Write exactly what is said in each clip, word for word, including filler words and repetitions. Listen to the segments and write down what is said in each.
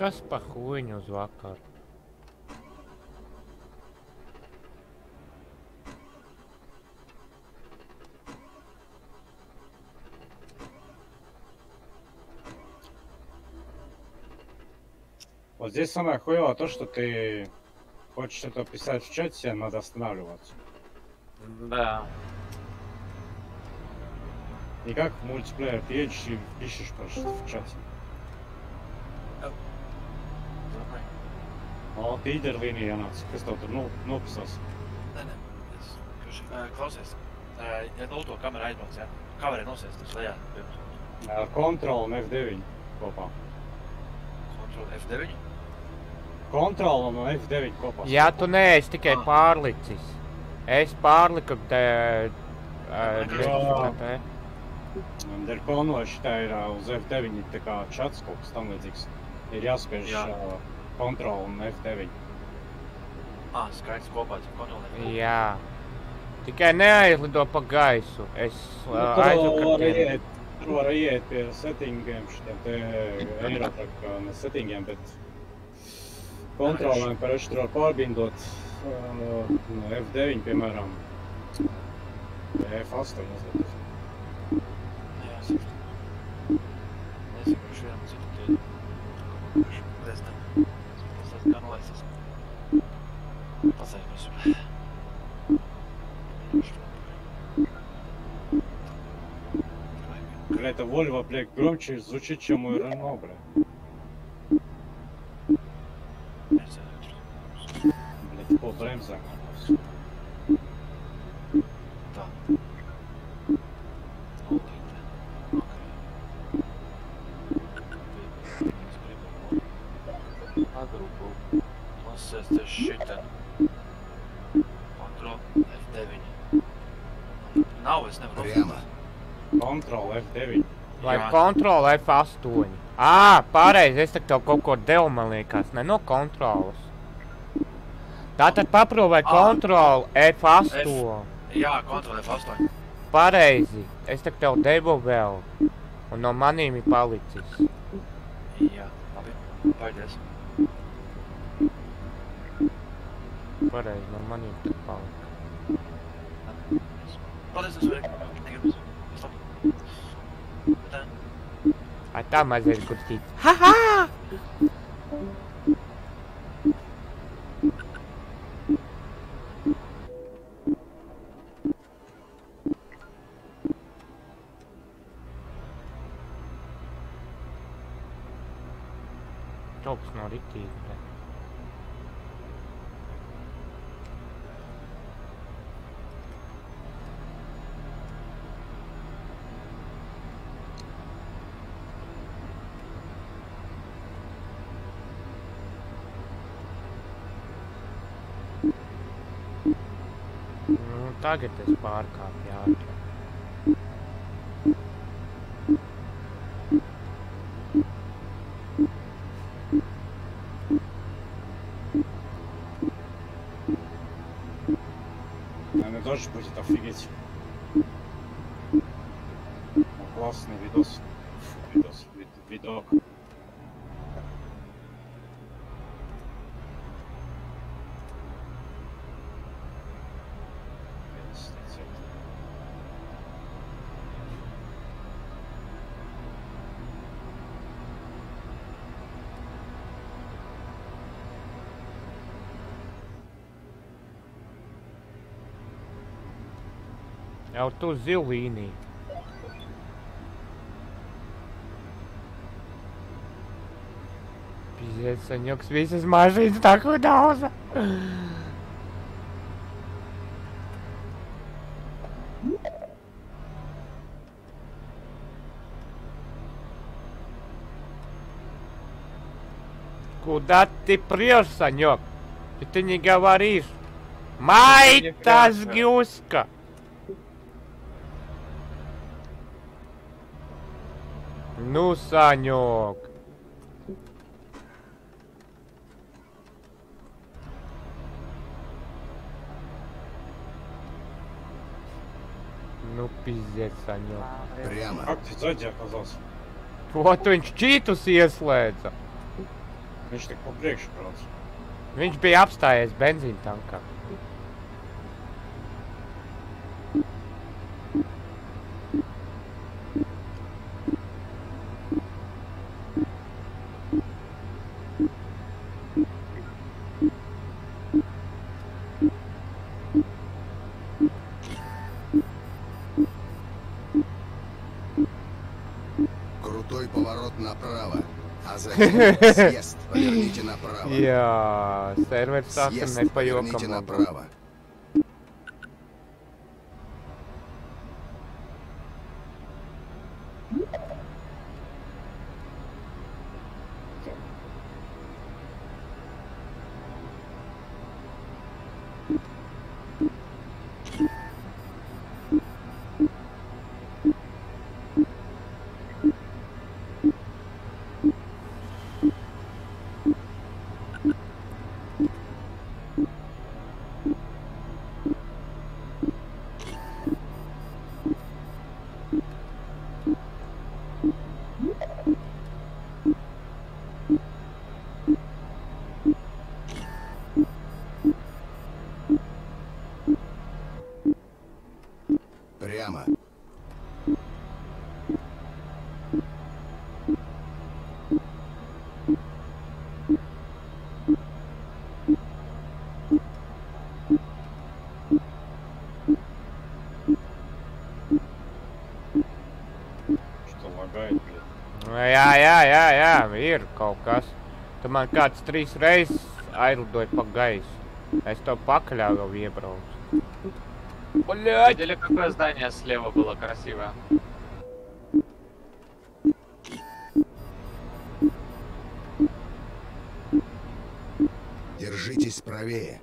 Kas pa huiņu uz vakaru? Вот здесь самое хуевое то, что ты хочешь что-то писать в чате, надо останавливаться. Да. И как в мультиплеер ты едешь и пишешь просто в чате. O, tīder līnija jānāca. Kas tev tur nu, nopasās? Nē, nē, es vienkārši uh, klausies. Uh, ja nulto kamera aizbrauc, jā. Kamerē nosies, tas lejā. Ar kontrolu un F deviņi kopā. Kontrolu F deviņi? Kontrolu un F deviņi kopā. Jā, tu neesi tikai pārlicis. Es pārliku te... Jā. Dēļ konvoja šitā ir uz F deviņi tā kā čats kaut kas tam līdzīgs. Ir jāspiež kontrolu un F deviņi. Ā, skaidrs kopā, tas kontrolu F deviņi. Jā. Tikai neaizlido pa gaisu. Es aizlidu, Tur var iet pie settingiem šitiem te Eirotrack, ne settingiem, bet kontrolēm parši tur var pārbindot no F deviņi, piemēram, F astoņi uzliet. Jā, sapratu. Nezinu, kurš vienam citu tie. Kurš nezinu. Tas tas kā nolaisis. Pasēj visu. Какая-то Volvo, блядь, громче звучит, чем у Renault, блядь. Блядь, по брemzām. Tā. Agrupu. Nosies te šitien. Kontrol F deviņi. Nav, es nevaru. Прямо. Kontrol F deviņi. Vai kontrola F astoņi? Ā, pareizi, es tev kaut ko devu, man liekas, ne no kontrolas. Tātad paprobē kontrolu F astoņi. Jā, kontrol F astoņi. Pareizi, es tev devu vēl. Un no manīm ir palicis. Jā, labi. Paidies. Pareizi, no manīm tad palika. Paldies, es varu. Negribas. Tā. Ai, tā mazliet kurstīt. Ha-ha! Kaut kas nav riktīgi, bet... Nu, tagad es pārkāpju ātri. Наверное, тоже будет офигеть. Классный видос. Фу, видос, вид, видок. Jau tu zilīnī. Piziet, saņoks, visas mašīnas tā ko daudz. Куда ты прешь, Санёк? И ты не говоришь. Майта сгюська. Ну, Санёк. Ну, пиздец, Санёк. Прямо. Как ты сзади оказался? Вот viņš čītus ieslēdza. Viņš tik pa priekšu brauc. Viņš bija apstājies benzīna tankā. Крутой поворот направо, а затем съезд, поверните направо. Jā, serveris sākam Съезд, ne pa поверните jokam. направо. Прямо. Что лагает, блядь. Jā, jā, jā, jā, ir kaut kas. Tu man kāds trīs reizes aizlidoja pa gaisu. Es to pakaļā vēl iebraucu. Блядь! Видели, какое здание слева было красивое? Держитесь правее.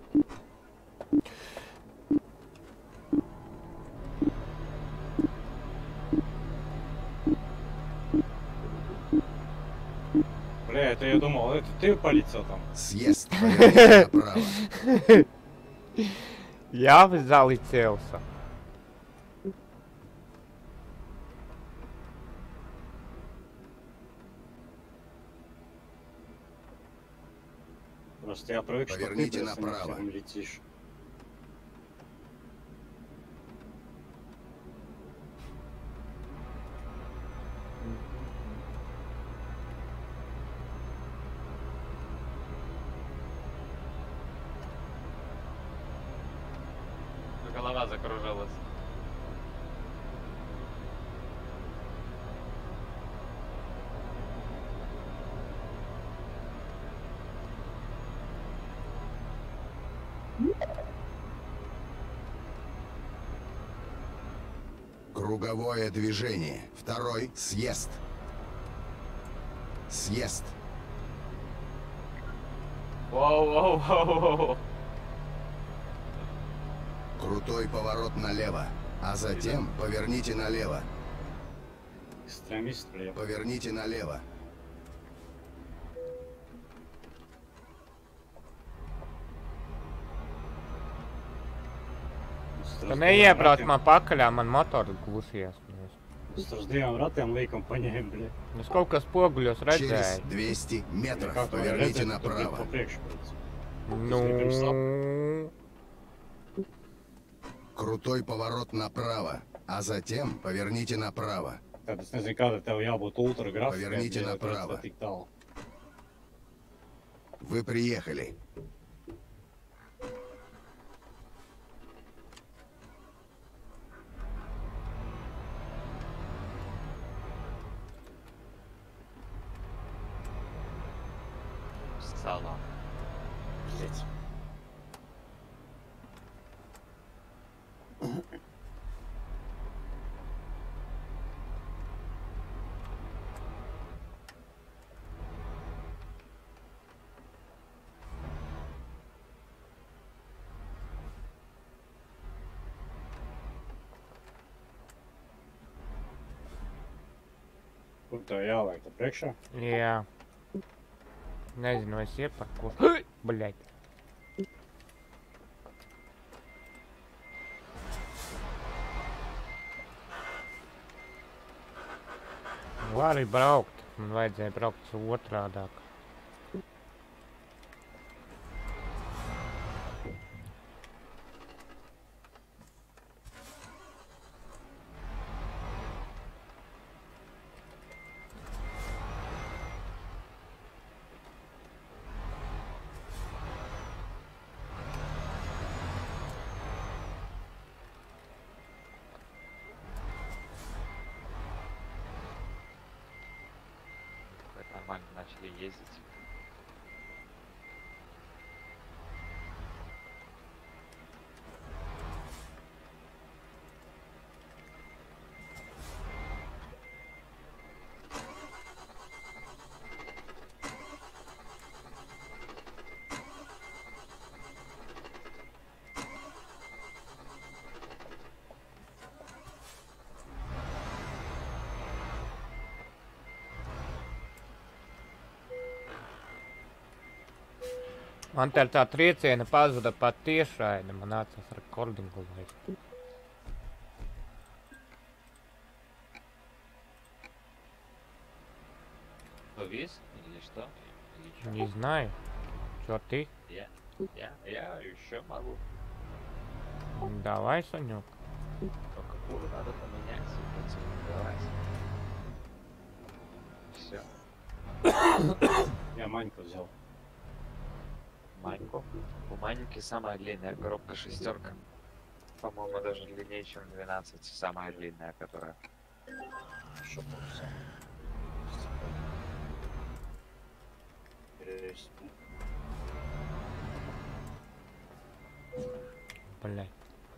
Бля, это я думал, это ты полетел там. Съезд, поверните направо. Jā, залетелся. Просто я привык, что ты, Поверните блядь, направо. всем летишь. Голова закружилась. Круговое движение. Второй съезд. Съезд. Воу-воу-воу-воу. Крутой поворот налево, а затем поверните налево. Экстремист, бля. Поверните налево. Tu neiebrauc man pakaļā, man motors glusies. С раздвоем ратом лейком поняем, бля. Es kaut kas poguļos Через redzēju. двести метров Как поверните по направо. приекšu brauc. Nu, Крутой поворот направо, а затем поверните направо. Tad es nezinu, kāda tev jābūt ultra grafikai, Поверните ja tu redz направо. tā tik tālu. Вы приехали. Сало. Блять. Kur tev jāliek tā priekšā? jā. Nezinu, es ieparko. Bļaļ. Vari braukt. Man vajadzēja braukt otrādāk. нормально начали ездить. Man te tā trieciena pazuda pat tiešraide, man nācās rekordingu laist. Повис или что? Или чё? Не знаю. Чё ты? Я, я, я еще могу. Давай, Санёк. Только пулю надо поменять. Все. Я Маньку взял. Маньку. У Маньки самая длинная коробка шестерка. По-моему, даже длиннее, чем двенадцать. Самая длинная, которая. Что получится? Интересно. Блядь.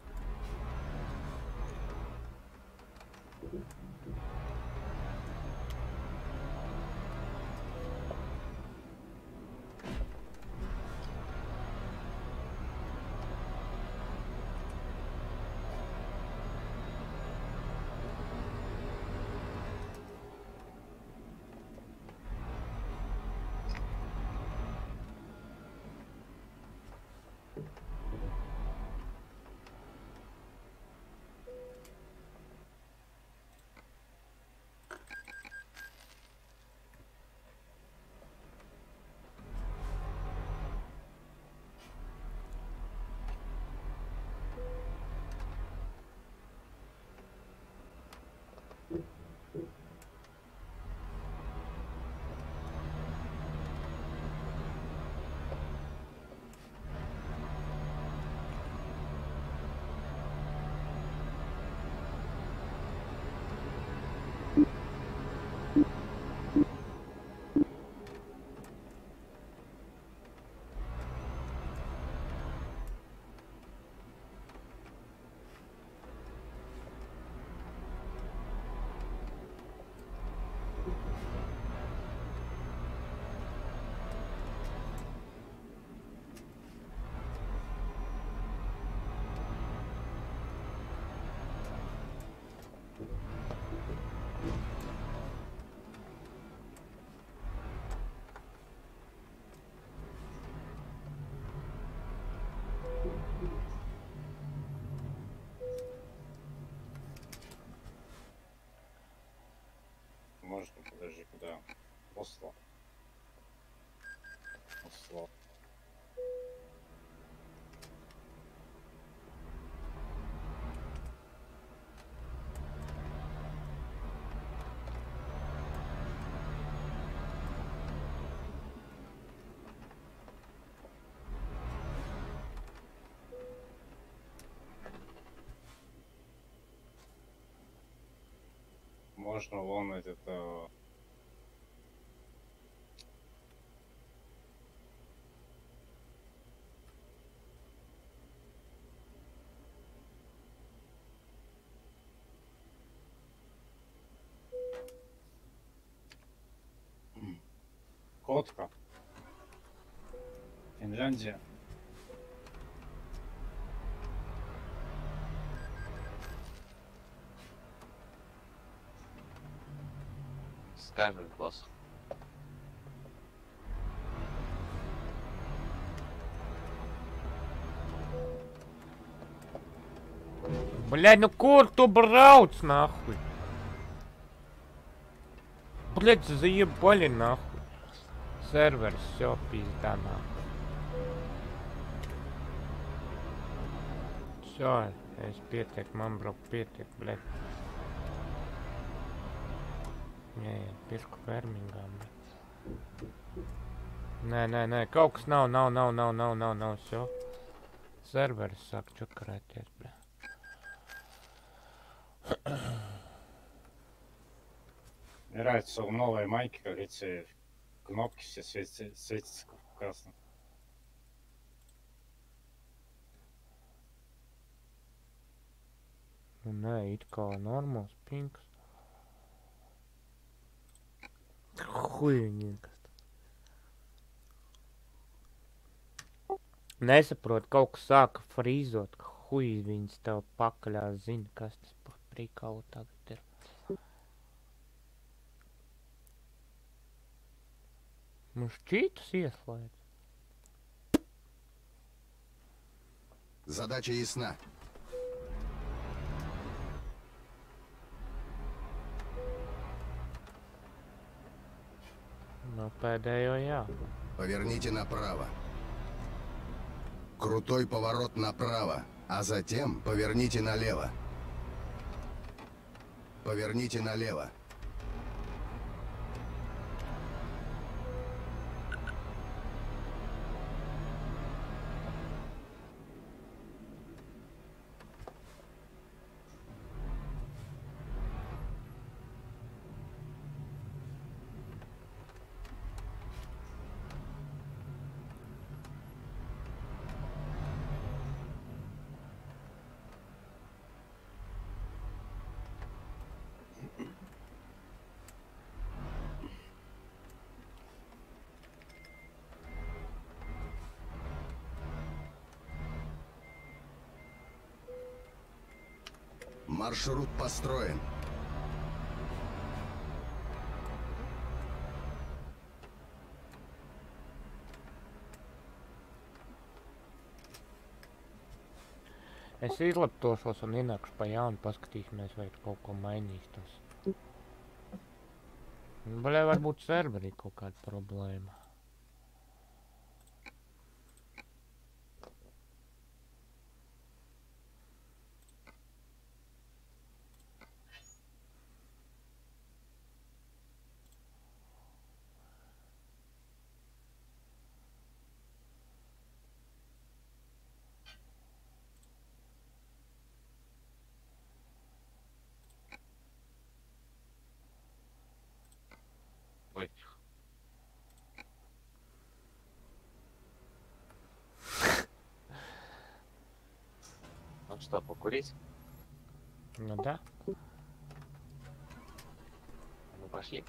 Можно, подожди, куда? Осло. Осло. Можно вон этот... э, Котка. Финляндия. Скажет босс. Блядь, ну Курту Браутс, нахуй. Блядь, заебали, нахуй. Сервер, все, пизда, нахуй. Все, es pietiek, man brauc pietiek, блядь. Nē, pirku fermingām, bet... Nē, nē, nē, kaut kas nav, nav, nav, nav, nav, nav, nav, все. Serveris sāk čukarēties, bļā. Мне нравится у новой майки, как говорится, Кнопки все светятся, светятся красным. Nu, nē, it kā normāls pinks. Хуйņiekas. Nesaprot, kaut kas sāka frīzot, ka huij viņas tev pakaļā zina, kas tas par prikalu tagad ir. Man šķītus ieslēdz. Задача ясна. No pēdējo jā. Поверните направо. Крутой поворот направо, а затем поверните налево. Поверните налево. Маршрут построен. Es izleptošos un ienākšu pa jaunu, paskatīsimies, vai kaut ko mainīs tas. Baļai varbūt serverī kaut kāda problēma. Ой. Ну что, покурить? Nu да. Ну пошли.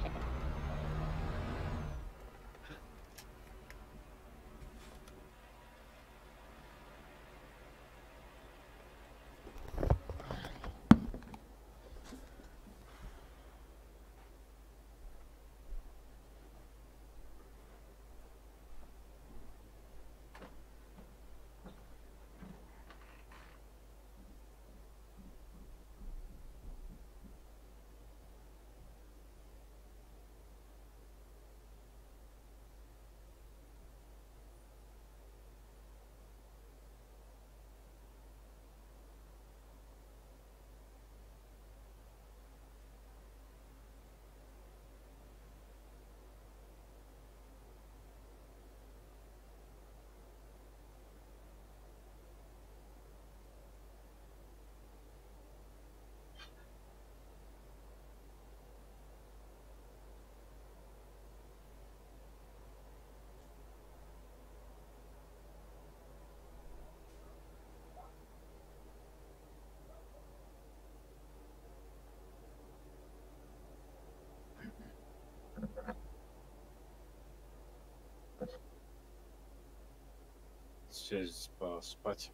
Сейчас поспать.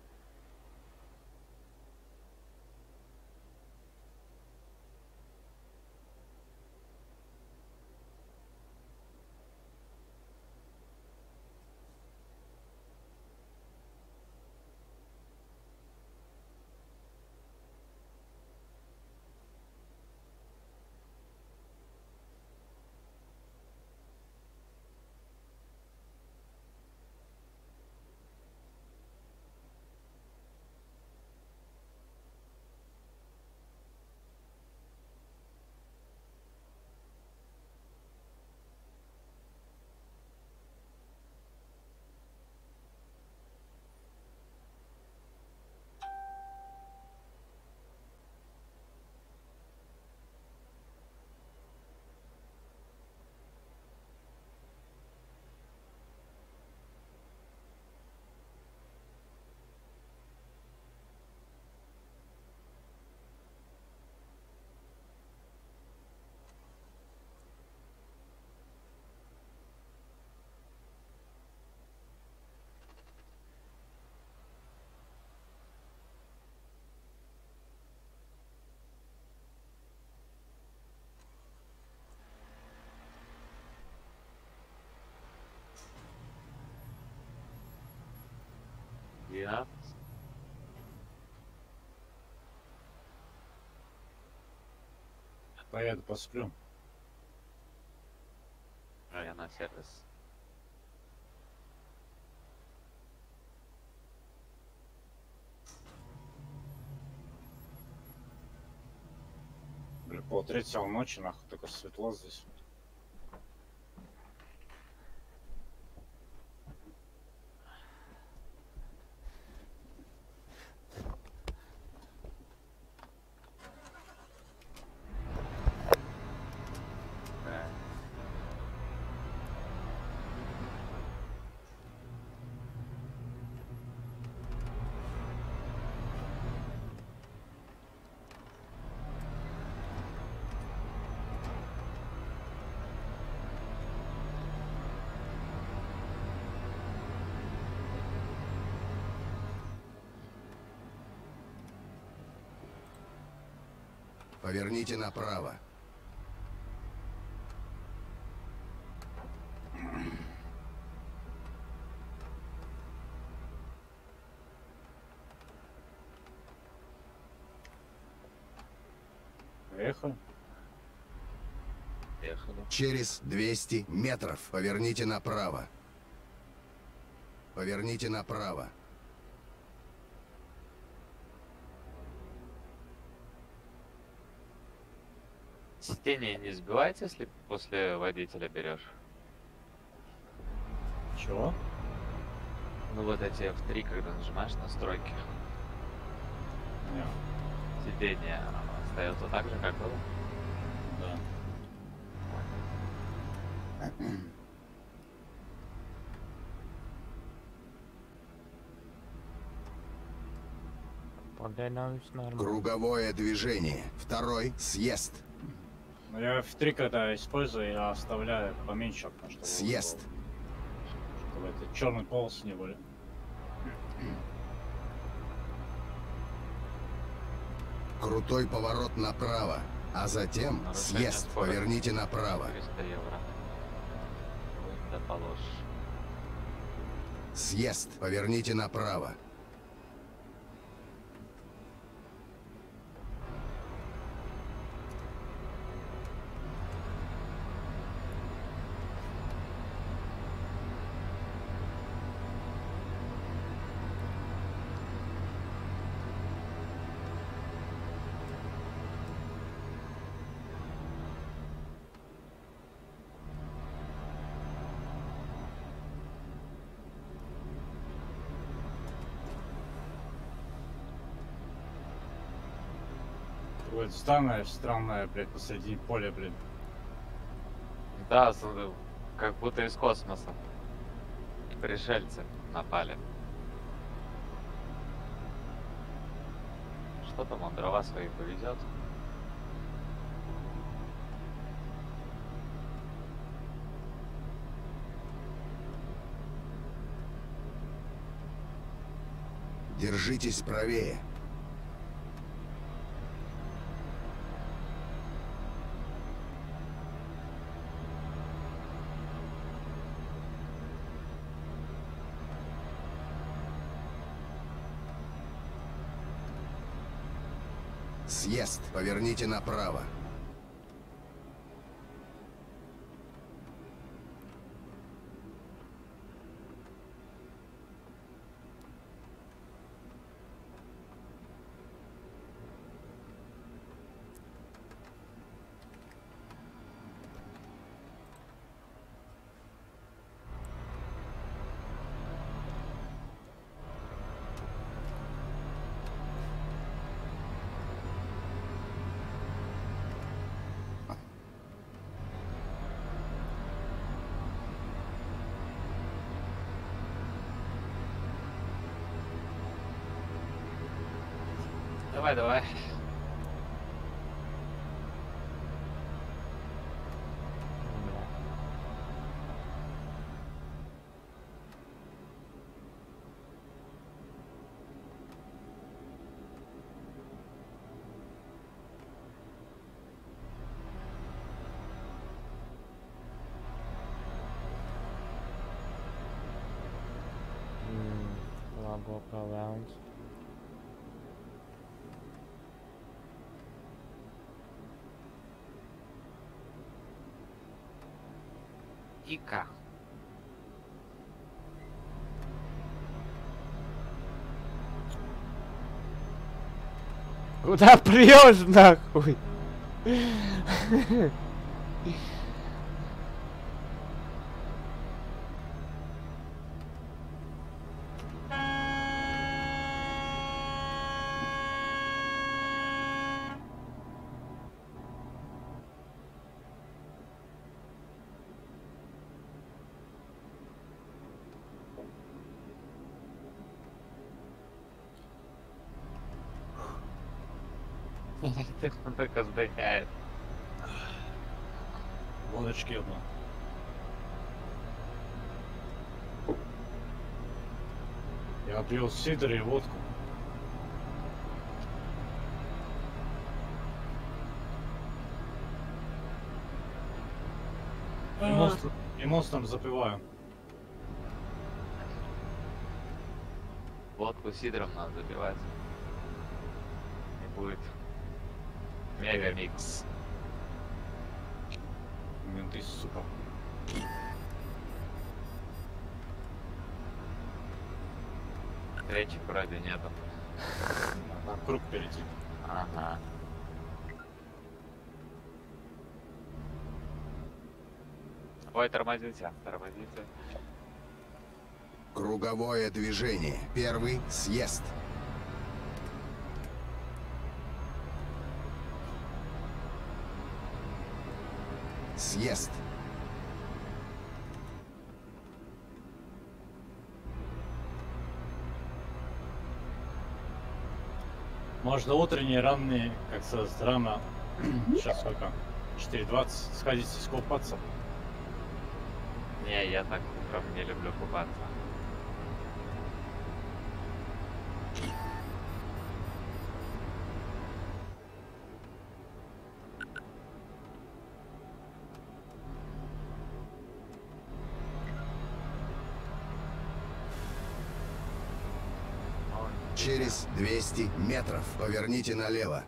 Да? Поеду посплю. А я на сервис. Бля, пол третьего ночи, нахуй, только светло здесь. Да. Поверните направо. Ехали. Ехали. Через двести метров поверните направо. Поверните направо. Сиденье не сбивается, если после водителя берешь? Чего? Ну вот эти эф три, когда нажимаешь настройки, Не, сиденье остается так же, как было. да. Подгонялись нормально. Круговое движение. Второй съезд. Но я эф три, когда использую, я оставляю поменьше окна, чтобы, Съезд. чтобы это черный полос не были. Крутой поворот направо. А затем Нарушение съезд. скорости. Поверните направо. триста евро. Да положишь. Съезд. Поверните направо. Вот странное, странное, блядь, посреди поля, блин. Да, с- как будто из космоса. Пришельцы напали. Что там, он дрова свои повезет? Держитесь правее. Съезд. Поверните направо. Давай, давай. М, Ладно. Smago kā velns. Ика. Куда прешь, нахуй? Он только сдыхает. Водочки одна. Я пил сидр и водку. И мост, и мостом запиваю. Водку сидром надо забивать. И будет мега микс. Менты, сука. Третьих вроде нету. Там круг перейти. Ага. Ой, тормозите, тормозите. Круговое движение. Первый съезд. Съезд. Можно утренние ранние, как сказать, рано. Сейчас сколько? четыре двадцать. Сходите искупаться. Не, я так утром не люблю купаться. Через двести метров поверните налево.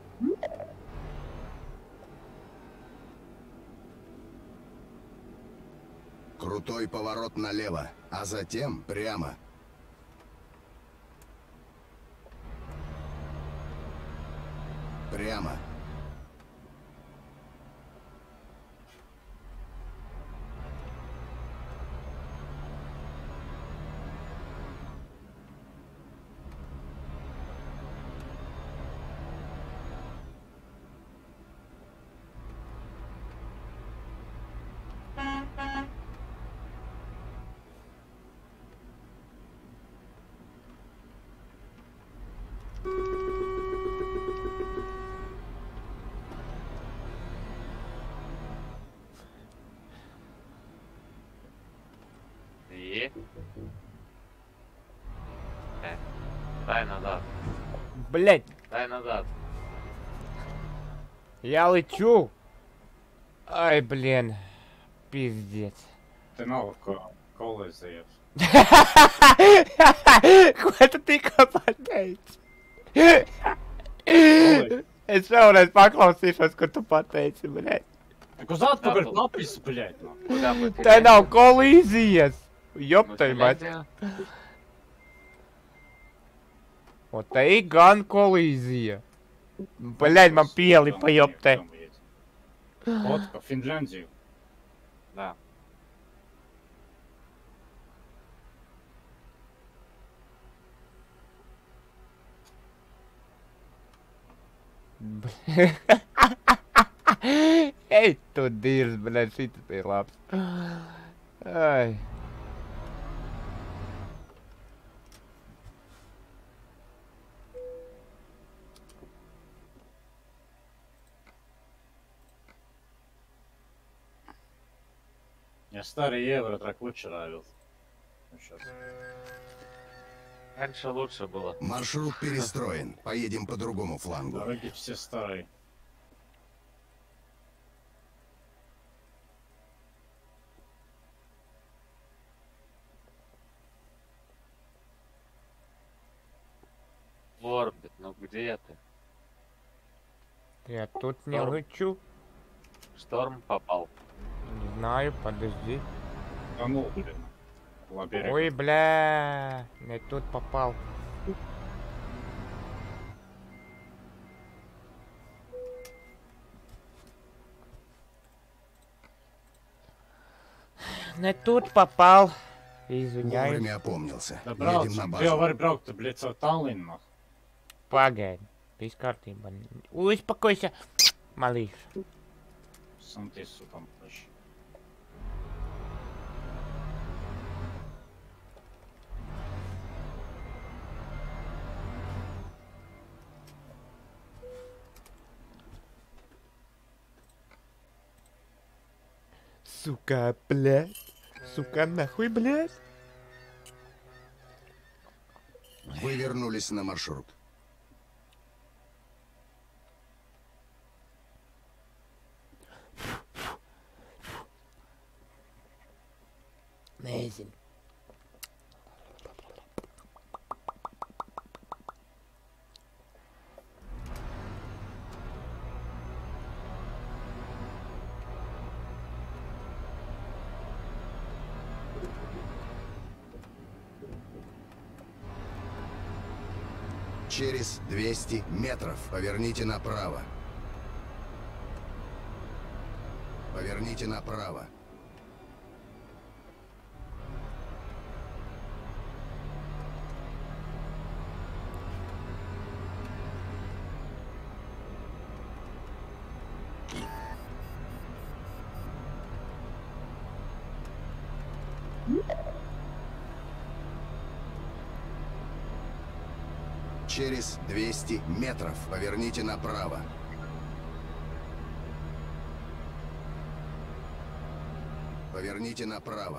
Крутой поворот налево, а затем прямо. Прямо. И... Э, дай назад. Блять, Дай назад. я лечу. Ай, блин. Пиздец. Ты новую колу заешь. Ko tu tikko pateici? Es vēlreiz paklausīšos, ko tu pateici, bļaļ. Так куда отпугать напис, блядь, ну? Куда мы Tā nav kolīzijas. Joptai, mać. O te ir gan kolīzija. Bļaļ, man pielipa joptai. Фотка, в Финляндию. Да. Ej, tu dirs, bļaļ, šitas bija labs. Ai. Я старый евро так лучше нравился. Сейчас. Раньше лучше было. Маршрут перестроен. Поедем по другому флангу. Дороги все старые. Где ты? Я тут не Шторм. лечу. Шторм попал. Не знаю, подожди. Да ну, блин. Лабиринт. Ой, бля, не тут попал. Не тут попал. Извиняюсь. Вовремя опомнился. Да, brauc, Едем на tu jau базу. vari braukt, blīd, caur Tallinu. noh. Pagaidi. Viss kārtībā. Uspakojся, malīš. Sam tiesu tam paši. Сука, блядь. Сука, нахуй, блядь. Вы вернулись на маршрут. Nezinu. Через двести метров поверните направо. Поверните направо. Через двести метров поверните направо. Поверните направо.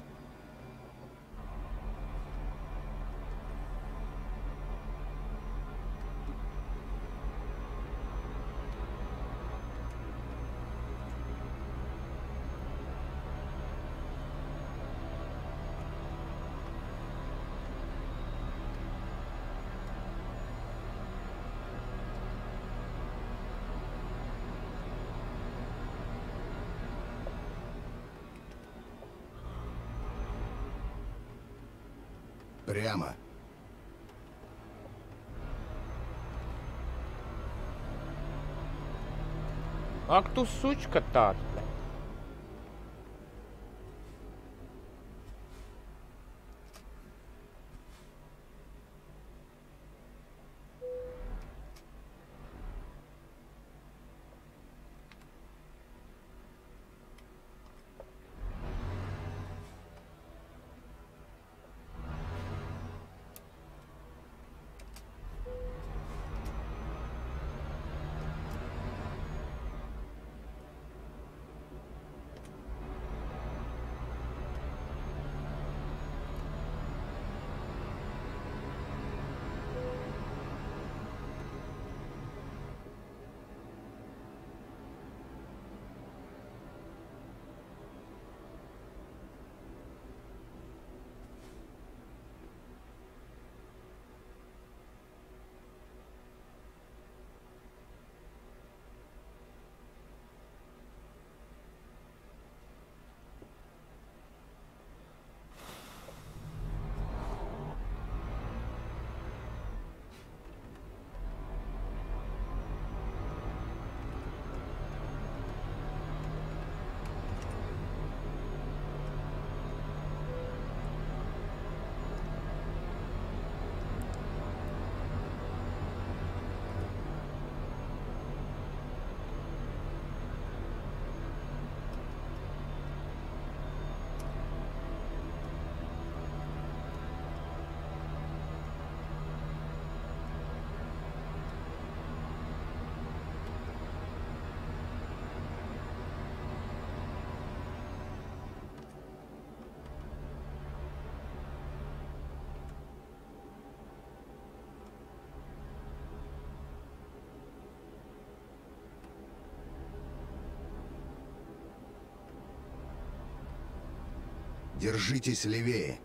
Прямо. Ak tu sučka tāds, blядь. Держитесь левее.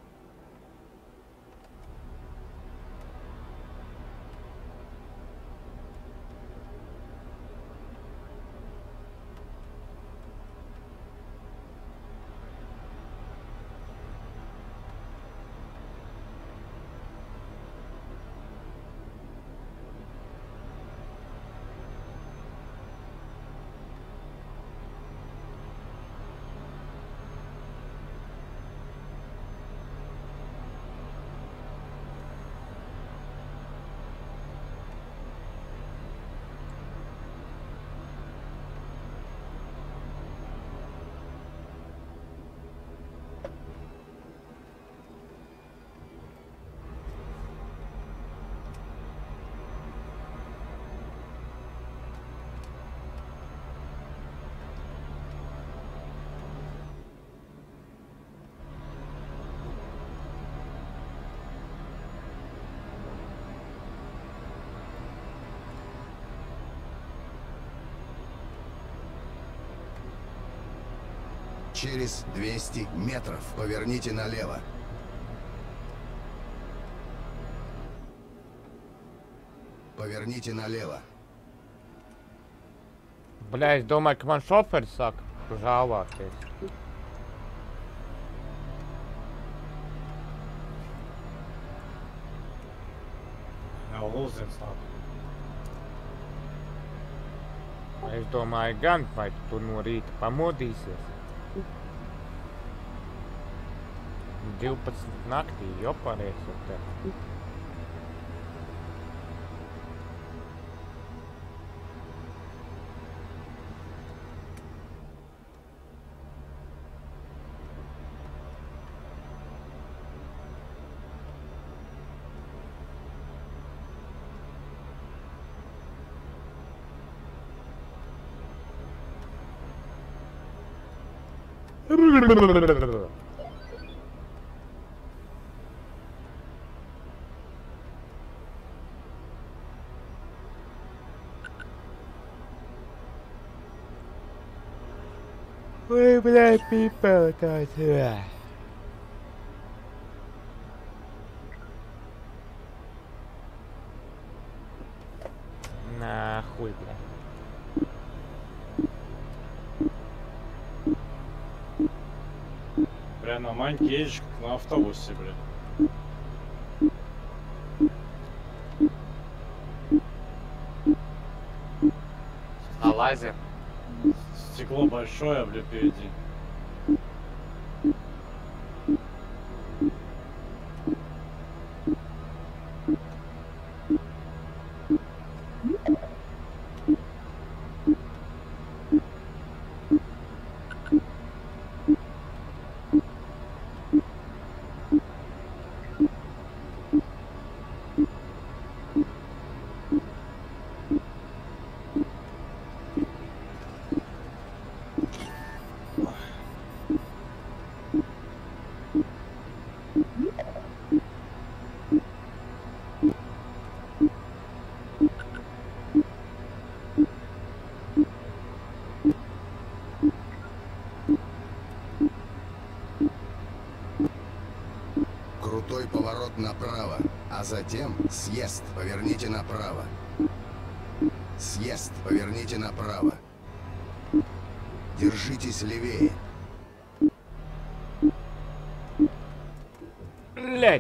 Через двести метров поверните налево. Поверните налево. Bļā, es domāju, ka man šoferis saka žāvāties. Nav lūzens tā. Es domāju, gan vai tu no rīta pamodīsies. divpadsmit naktī joparēs ar tevi. Ой, блядь, пипа-то. Нахуй, блядь. Бля, на маньке едешь, как на автобусе, бля. На лазер. Стекло большое, бля, впереди. Крутой поворот направо, а затем съезд, поверните направо. Съезд, поверните направо. Держитесь левее. Блядь.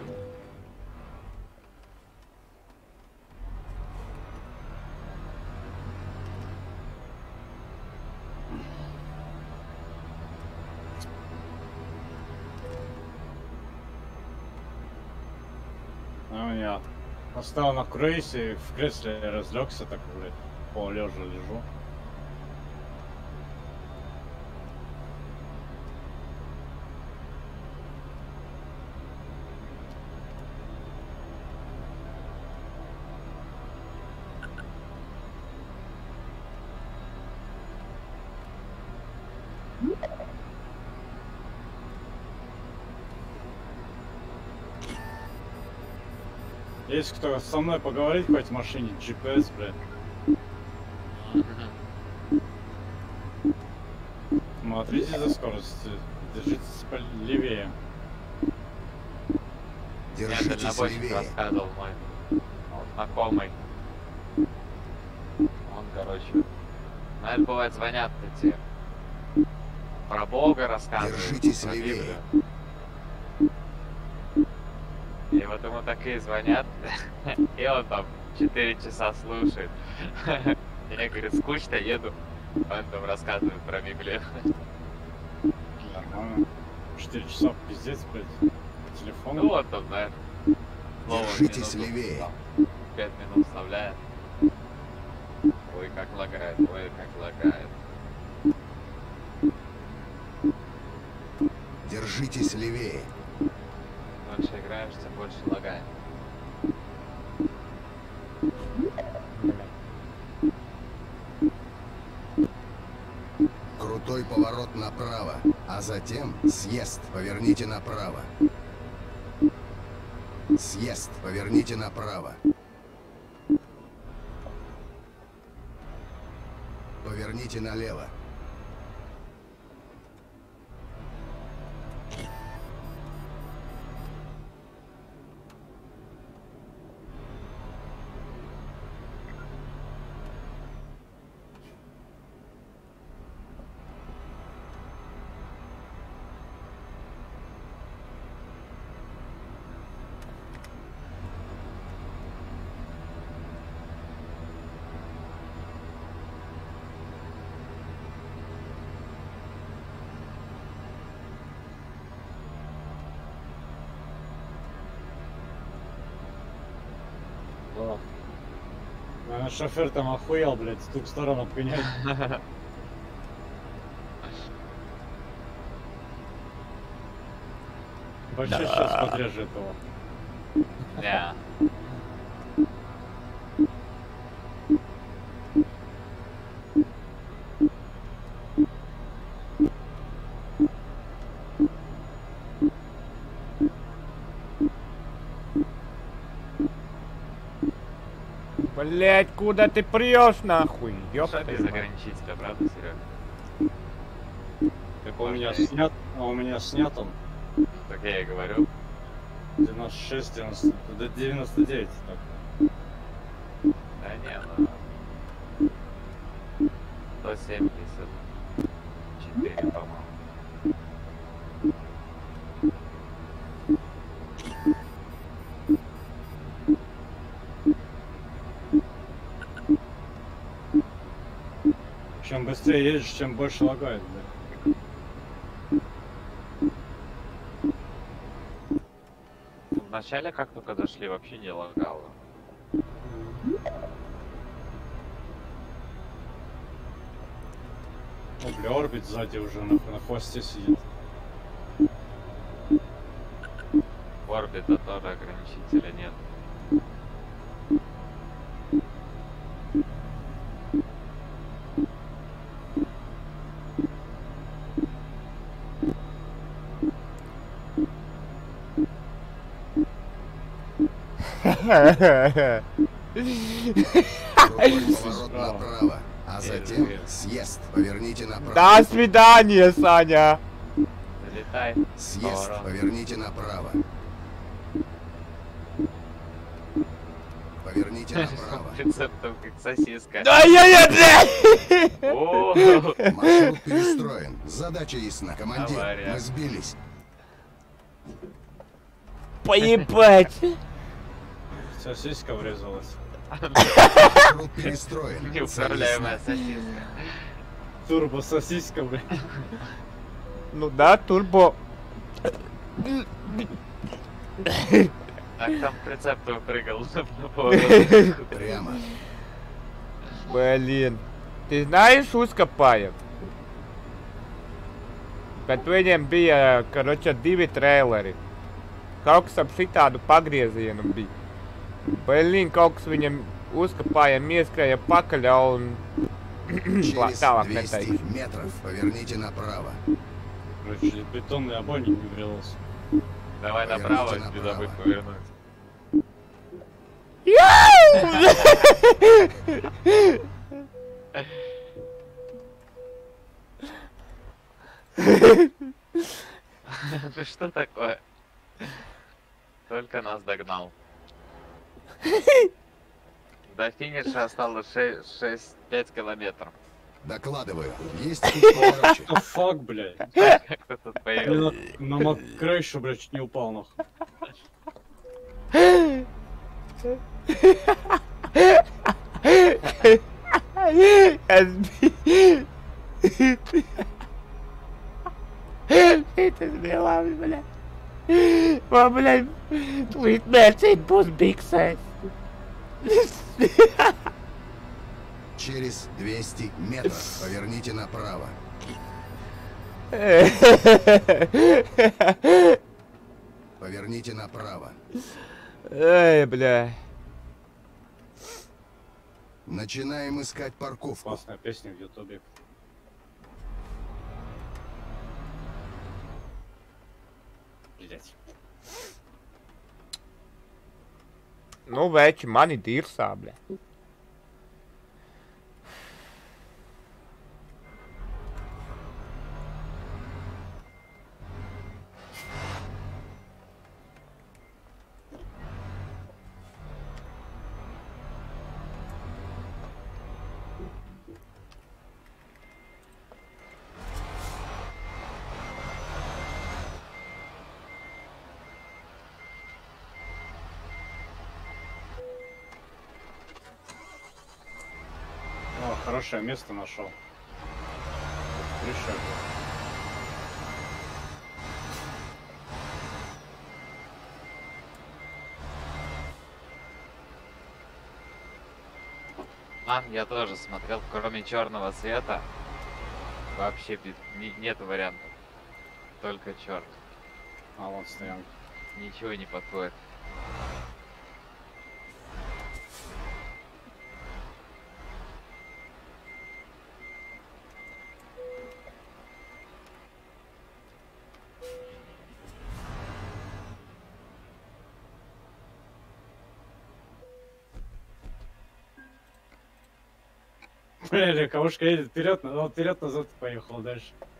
А я поставил на круизе, в кресле разлегся, так, блядь, полулежа лежу. Есть кто со мной поговорить хоть в машине, джи пи эс, блядь. Смотрите за скоростью, держитесь левее. Мне Держитесь дальнобойщик левее. рассказывал мой вот, знакомый. Он, короче, знаешь, бывает, звонят эти про Бога рассказывают, Держитесь про левее. Библию. И вот ему такие звонят, и он там четыре часа слушает. Я, говорит, скучно, еду, он там рассказывает про Библию. Нормально. четыре часа пиздец, блядь. По телефону. Ну вот там, знаешь, слово в Держитесь минуту, левее. там, пять минут вставляет. Ой, как лагает, ой, как лагает. Держитесь левее. Больше играешь, тем больше лагает. Крутой поворот направо, а затем съезд, поверните направо. Съезд, поверните направо. Поверните налево. Наверное, шофер там охуел, блядь, в ту сторону обгонять. Вообще сейчас подрежет его. Да. Блять, куда ты прешь, нахуй? Ёпта. Что без ограничителя, правда, Серега? Так у меня снят, а у меня снят он. Так я и говорю. девяносто шесть, девяносто, до девяносто девять. Так. Да не, ну... сто семьдесят четыре, по-моему. Чем быстрее едешь, чем больше лагает, блядь. Вначале, как только зашли, вообще не лагало. О, бля, орбит сзади уже на, на хвосте сидит. В орбита тоже ограничителя нет. Поворот направо, а затем съезд. Поверните направо. До свидания, Саня. Залетай. Съезд. Поворот. Поверните направо. Поверните направо. Рецептом как сосиска. Ай-яй-яй, блядь! О, Маршрут перестроен. Задача ясна. Командир, Авария. мы сбились. Поебать. Сосиска врезалась. Маршрут перестроен. неуправляемая сосиска. Турбо сосиска, блядь. Ну да, турбо. Так там прицеп прыгал на поворот. Прямо. Блин. Ты знаешь Ускапаев? Pēc viņiem bija, karoča, divi traileri. Kaut kas ap šitādu pagriezienu bija. Блин, kaut kas viņam Ускапājiem ieskrēja pakaļā un... Через Tālāk двести neteikšu. метров поверните направо. Короче, бетонный обойник не врезался. Давай Поверните направо, направо. не забудь повернуть. Ну что такое? Только нас догнал. До финиша осталось шесть-пять километров. Докладываю. Есть путь покороче. Что фак, блядь? Как ты тут Я появился? на, на крышу, блядь, чуть не упал, нахуй. Это смело, блядь. О, блядь, твой мертвый босс биксайз. Через двести метров поверните направо. Поверните направо. Эй, бля. Начинаем искать парковку. Классная песня в ютубе. Блять. Nu, veči, mani dirsā, bļa. О, хорошее место нашел. Крыша. Туман я тоже смотрел, кроме черного цвета. Вообще без- не- нет вариантов. Только черт. А, вот стоянка. Ничего не подходит. Бля, кавушка едет вперед, но вперед назад поехал дальше.